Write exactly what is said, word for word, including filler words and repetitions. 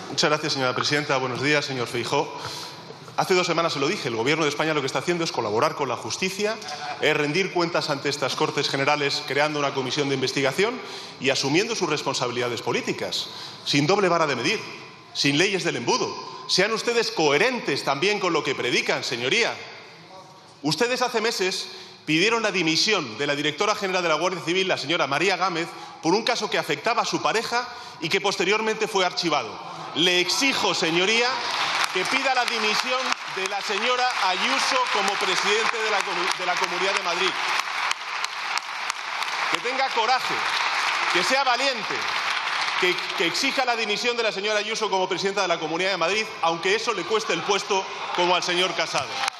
Muchas gracias, señora presidenta. Buenos días, señor Feijóo. Hace dos semanas se lo dije, el Gobierno de España lo que está haciendo es colaborar con la justicia, es rendir cuentas ante estas Cortes Generales creando una comisión de investigación y asumiendo sus responsabilidades políticas, sin doble vara de medir, sin leyes del embudo. Sean ustedes coherentes también con lo que predican, señoría. Ustedes hace meses pidieron la dimisión de la directora general de la Guardia Civil, la señora María Gámez, por un caso que afectaba a su pareja y que posteriormente fue archivado. Le exijo, señoría, que pida la dimisión de la señora Ayuso como presidente de la, de la Comunidad de Madrid. Que tenga coraje, que sea valiente, que, que exija la dimisión de la señora Ayuso como presidenta de la Comunidad de Madrid, aunque eso le cueste el puesto como al señor Casado.